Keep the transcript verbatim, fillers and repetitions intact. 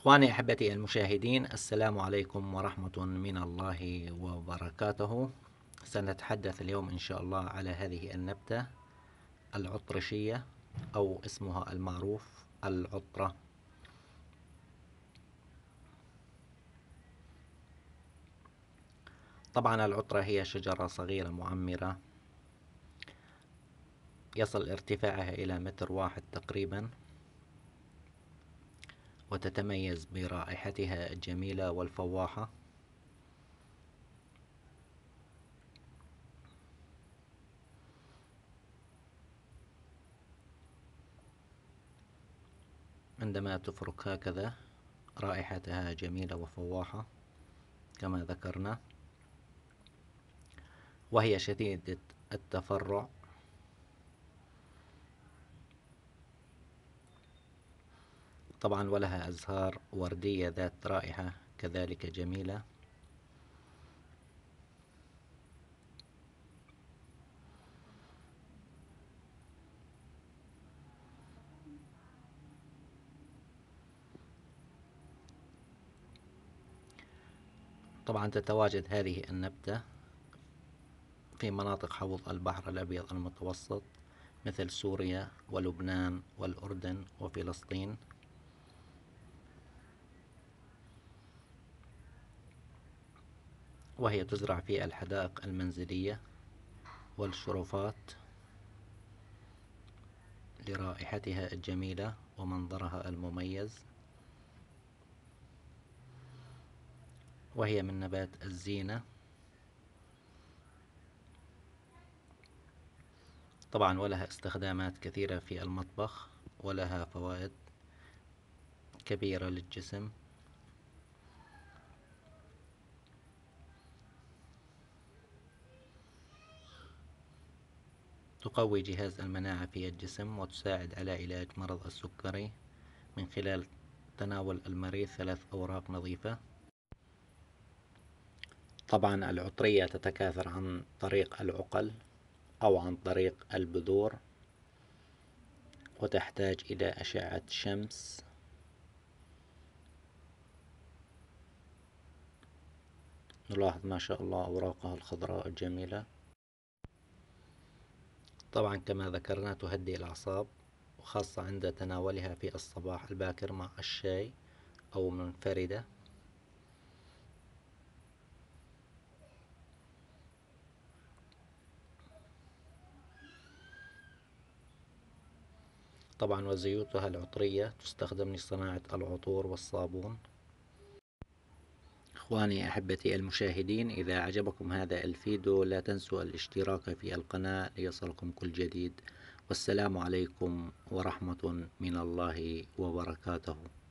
إخواني أحبتي المشاهدين، السلام عليكم ورحمة من الله وبركاته. سنتحدث اليوم إن شاء الله على هذه النبتة العطرشية، أو اسمها المعروف العطرة. طبعا العطرة هي شجرة صغيرة معمرة، يصل ارتفاعها إلى متر واحد تقريبا، وتتميز برائحتها الجميلة والفواحة. عندما تفرك هكذا رائحتها جميلة وفواحة كما ذكرنا، وهي شديدة التفرع. طبعا ولها أزهار وردية ذات رائحة كذلك جميلة. طبعا تتواجد هذه النبتة في مناطق حوض البحر الأبيض المتوسط، مثل سوريا ولبنان والأردن وفلسطين. وهي تزرع في الحدائق المنزلية والشرفات لرائحتها الجميلة ومنظرها المميز، وهي من نبات الزينة. طبعا ولها استخدامات كثيرة في المطبخ، ولها فوائد كبيرة للجسم. تقوي جهاز المناعة في الجسم، وتساعد على علاج مرض السكري من خلال تناول المريض ثلاث أوراق نظيفة. طبعا العطرية تتكاثر عن طريق العقل أو عن طريق البذور، وتحتاج إلى أشعة شمس. نلاحظ ما شاء الله أوراقها الخضراء الجميلة. طبعا كما ذكرنا تهدئ الأعصاب، وخاصة عند تناولها في الصباح الباكر مع الشاي أو منفردة. طبعا وزيوتها العطرية تستخدم لصناعة العطور والصابون. إخواني أحبتي المشاهدين، إذا عجبكم هذا الفيديو لا تنسوا الاشتراك في القناة ليصلكم كل جديد. والسلام عليكم ورحمة من الله وبركاته.